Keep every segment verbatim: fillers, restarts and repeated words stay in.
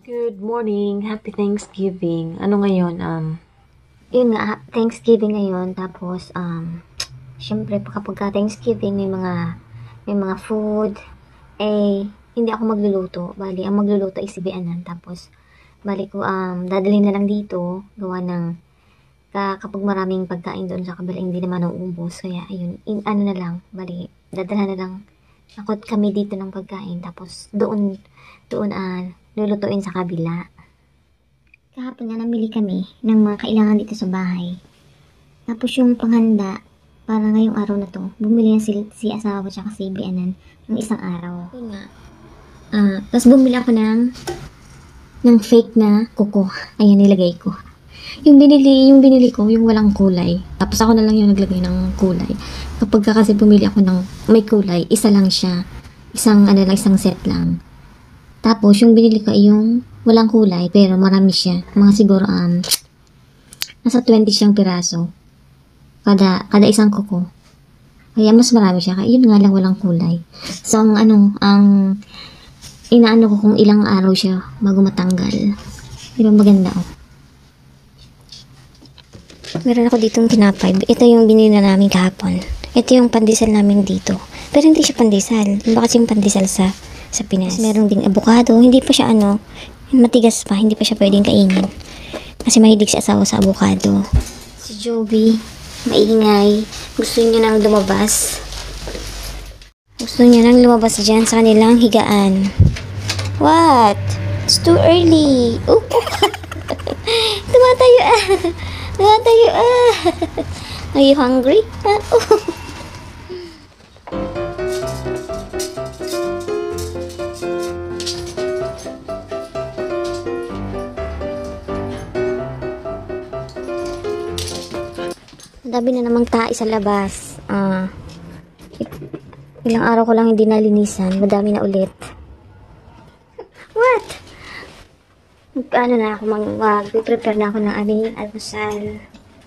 Good morning. Happy Thanksgiving. Ano ngayon? Um, Yun nga, Thanksgiving ngayon, tapos, um, syempre, kapag ka Thanksgiving, may mga, may mga food, eh, hindi ako magluluto. Bali, ang magluluto ay si Bianan. Tapos, bali ko, um, dadalhin na lang dito, gawa ng, ka, kapag maraming pagkain doon sa kabila, hindi naman nauubos. Kaya, ayun, in, ano na lang, bali, dadalhan na lang, ako kami dito ng pagkain. Tapos, doon, doon, ah, lulutuin sa kabila. Kahapon nga namili kami ng mga kailangan dito sa bahay. Tapos yung panghanda, para ngayong araw na to, bumili na si, si asawa tsaka si Bianan ng isang araw. Yun nga. Ah, tapos bumili ako ng ng fake na kuko. Ayan, nilagay ko. Yung binili, yung binili ko, yung walang kulay. Tapos ako na lang yung naglagay ng kulay. Kapag ka kasi bumili ako ng may kulay, isa lang siya. Isang, ano lang, isang set lang. Tapos, yung binili ko ay yung walang kulay, pero marami siya. Mga siguro, um, nasa twenty siyang piraso. Kada, kada isang kuko. Kaya mas marami siya. Kaya yun nga lang walang kulay. So, ang ano, ang inaano ko kung ilang araw siya bago matanggal. Di ba maganda, oh. Meron ako ditong tinapay. Ito yung binili na namin kahapon. Ito yung pandesal namin dito. Pero hindi siya pandesal. Iba kasi yung pandesal sa sa Pinas. Meron ding avocado. Hindi pa siya ano, matigas pa. Hindi pa siya pwedeng kainin. Kasi mahilig si asawa sa avocado. Si Joey, maingay. Gusto niya nang lumabas. Gusto niya nang lumabas dyan sa kanilang higaan. What? It's too early. Oh. Tumatayo ah. Tumatayo ah. Are you hungry? Ah, oh. Dami na namang tae sa labas. Ah, ilang araw ko lang hindi nalinisan. Madami na ulit. What? Ano na ako, mag-prepare na ako ng aming almusal.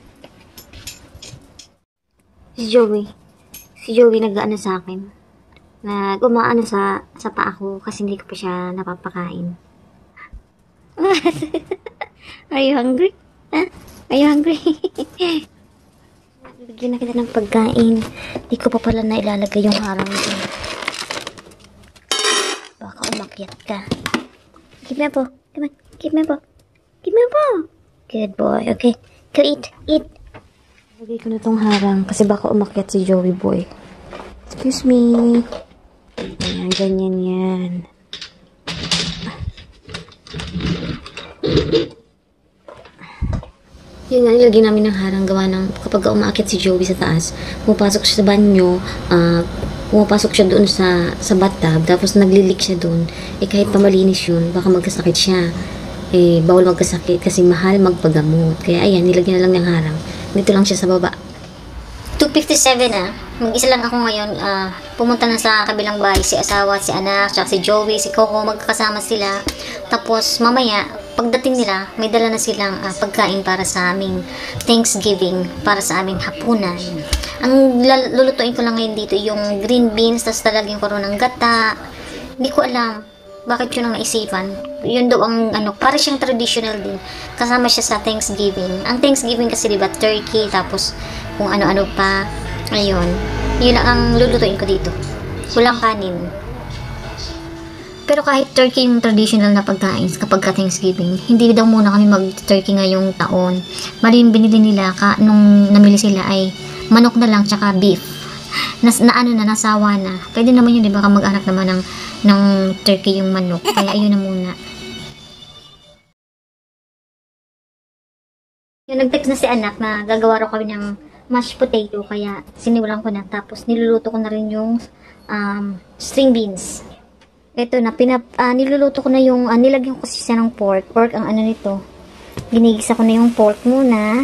Si Joey. Si Joey nag-ano sa akin. Nag-umaano sa, sa paa ko kasi hindi ko pa siya napapakain. What? Are you hungry? Huh? Are you hungry? Bigyan na kita ng pagkain. Di ko pa pala na ilalagay yung harang dyan. Baka umakyat ka. Give me a po. Come on. Give me a po. Give me a po. Good boy. Okay. Go eat. Eat. lagay ko na tong harang kasi baka umakyat si Joey boy. Excuse me. Ayan, ganyan yan. Yun nga, nilagyan namin ng harang gawa ng kapag umaakit si Joey sa taas, pumapasok siya sa banyo, uh, pumapasok siya doon sa, sa bathtub, tapos naglilik siya doon. Eh kahit pa malinis yun, baka magkasakit siya. Eh, bawal magkasakit kasi mahal magpagamot. Kaya ayan, nilagyan na lang ng harang. Dito lang siya sa baba. two fifty-seven ah. Mag-isa lang ako ngayon. Uh, pumunta na sa kabilang bahay si asawa, si anak, tsaka si Joey, si Coco, magkakasama sila. Tapos mamaya, pagdating nila, may dala na silang uh, pagkain para sa aming Thanksgiving, para sa aming hapunan. Ang lulutuin ko lang ngayon dito yung green beans, tapos talagyan ko rin ng gata. Hindi ko alam bakit yun ang naisipan. Yun daw ang ano, para siyang traditional din. Kasama siya sa Thanksgiving. Ang Thanksgiving kasi diba turkey, tapos kung ano-ano pa. Ayun. Yun ang lulutuin ko dito. Walang kanin. Pero kahit turkey yung traditional na pagkain kapag ka Thanksgiving, hindi daw muna kami mag-turkey ngayong taon. Bali yung binili nila ka, nung namili sila ay manok na lang tsaka beef. Nas, na ano na, nasawa na. Pwede naman yun, di ba, mag-anak naman ng, ng turkey yung manok. Kaya ayun na muna. Yung nag-text na si anak na gagawa raw kami ng mashed potato, kaya sinimulan ko na. Tapos niluluto ko na rin yung um, string beans. Ito na, pinap, uh, niluluto ko na yung, uh, nilagyan ko kasi siya ng pork. Pork ang ano nito. Ginigisa ko na yung pork muna.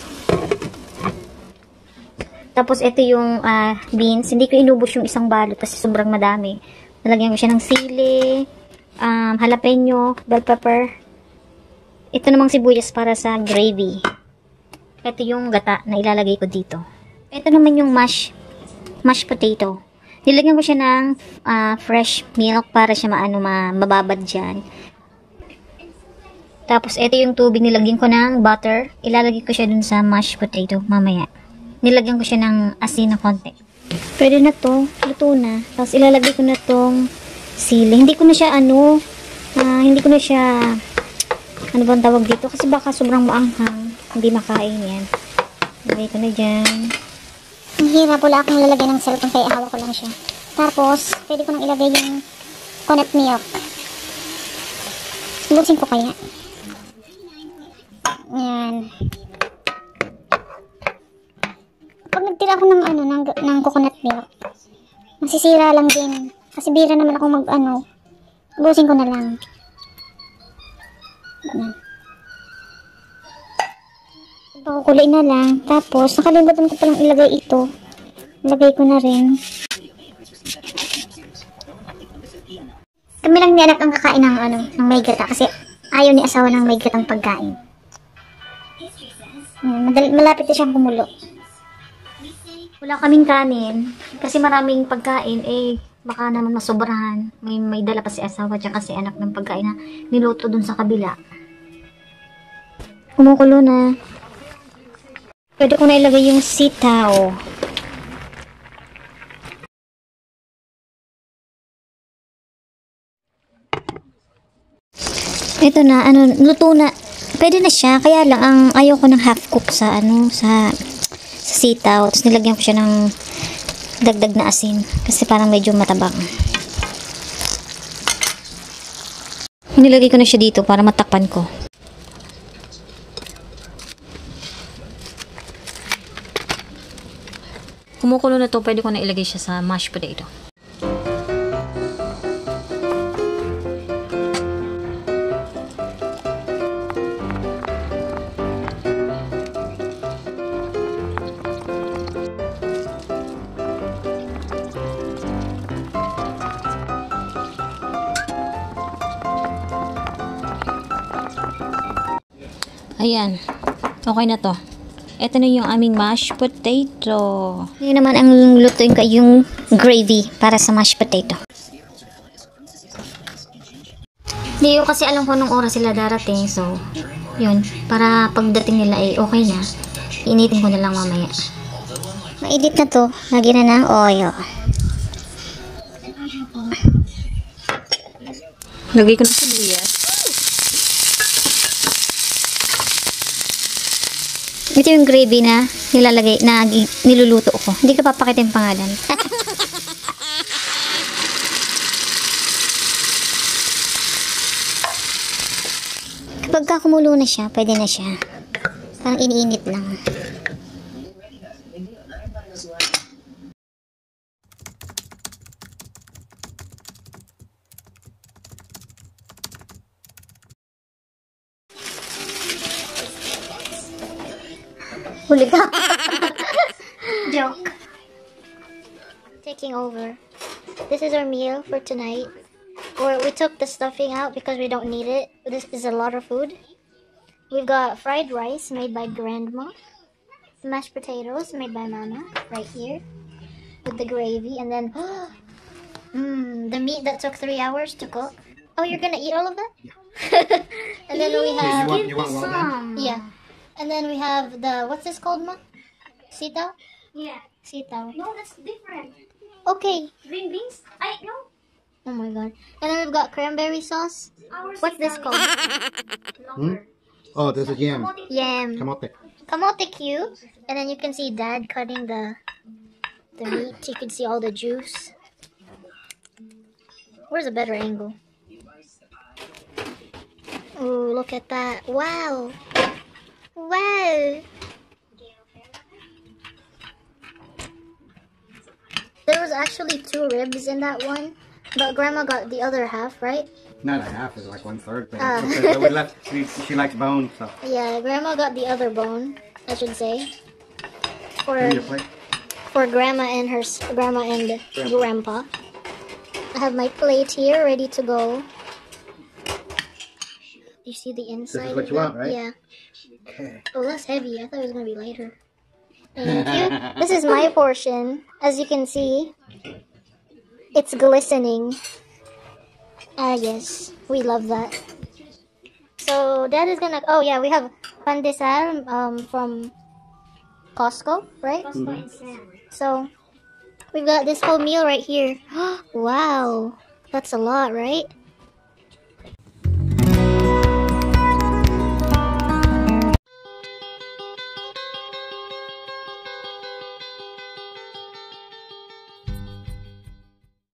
Tapos ito yung uh, beans. Hindi ko inubos yung isang balot kasi sobrang madami. Nalagyan ko siya ng sili, um, jalapeno, bell pepper. Ito namang sibuyas para sa gravy. Ito yung gata na ilalagay ko dito. Ito naman yung mash, mashed potato. Nilagyan ko siya ng uh, fresh milk para siya maano, ma mababad dyan. Tapos, ito yung tubig, nilagyan ko ng butter. Ilalagay ko siya dun sa mashed potato mamaya. Nilagyan ko siya ng asin na konti. Pwede na to. Luto na. Tapos, ilalagay ko na tong sili. Hindi ko na siya, ano, uh, hindi ko na siya, ano bang tawag dito? Kasi baka sobrang maanghang. Hindi makain yan. Ilagay ko na dyan. Ang hirap, wala akong lalagyan ng cellphone kaya hawak ko lang siya. Tapos, pwede ko nang ilagay yung coconut milk. Ibusin ko kaya. Yan. Pag nagtira ako ng ano, ng, ng coconut milk, masisira lang din. Kasi bira naman ako mag ano. Ibusin ko na lang. Yan. Pakukulay na lang. Tapos, nakalimutan ko palang ilagay ito. Ilagay ko na rin. Kami lang ni anak ang kakain ng, ano, ng may gata. Kasi ayaw ni asawa ng may gatang pagkain. Madali, malapit na siyang kumulo. Wala kaming kanin. Kasi maraming pagkain. Eh, baka naman masobrahan. May, may dala pa si asawa tsaka si anak ng pagkain na niluto dun sa kabila. Kumukulo na. Pwede ko na ilagay yung sitaw. Ito na, ano, luto na. Pwede na siya, kaya lang ang ayaw ko ng half cook sa ano, sa sa sitaw. Tapos nilagyan ko siya ng dagdag na asin kasi parang medyo matabang. Nilagay ko na siya dito para matakpan ko. Kumukulo na to, pwede ko na ilagay siya sa mashed potato. Ayan. Okay na to. Ito na yung aming mashed potato. Ngayon naman ang lutuin ko yung gravy para sa mashed potato. Hindi ko kasi alam kung anong oras sila darating. So, yun. Para pagdating nila ay okay na. Initin ko na lang mamaya. Mainit na to. Lagyan na ng oil. Lagay ko na sibuyas. Ito yung gravy na nilalagay, na niluluto ko. Hindi ko papakita yung pangalan. Kapag ka kumulo na siya, pwede na siya. Parang iniinit lang. Huli ka. Joke. Taking over. This is our meal for tonight. Or we took the stuffing out because we don't need it. This is a lot of food. We've got fried rice made by Grandma. Mashed potatoes made by Mama. Right here. With the gravy. And then, mmm, the meat that took three hours to cook. Oh, you're gonna eat all of that? Yeah. And then we have... You want, you want some? Yeah. And then we have the, what's this called, Ma? Sitaw? Yeah. Sitaw. No, that's different. Okay. Green beans? I know. Oh my god. And then we've got cranberry sauce. Our What's this called? Hmm? Oh, there's a yam. Yam. Kamote. Kamote cube. And then you can see Dad cutting the the meat. You can see all the juice. Where's a better angle? Ooh, look at that. Wow. Wow. There was actually two ribs in that one, but Grandma got the other half, right? Not a half, it's like one third. But Ah. it's okay. But we left, she, she likes bone, so. Yeah, Grandma got the other bone, I should say. For Give me your plate. for Grandma and her s- Grandma and Grandpa. I have my plate here, ready to go. You see the inside? what of you that? want, right? Yeah. Okay. Oh, that's heavy. I thought it was gonna be lighter. Thank you. This is my portion. As you can see, it's glistening. Ah, yes. We love that. So dad is gonna. Oh yeah, we have pandesal um from Costco, right? So we've got this whole meal right here. Wow, that's a lot, right?